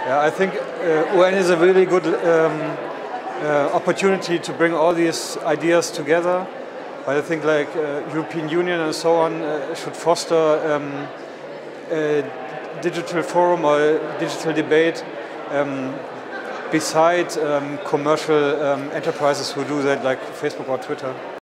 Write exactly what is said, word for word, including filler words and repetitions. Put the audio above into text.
Yeah, I think uh, U N is a really good um, uh, opportunity to bring all these ideas together. But I think like uh, European Union and so on uh, should foster um, a digital forum or digital debate um, beside um, commercial um, enterprises who do that like Facebook or Twitter.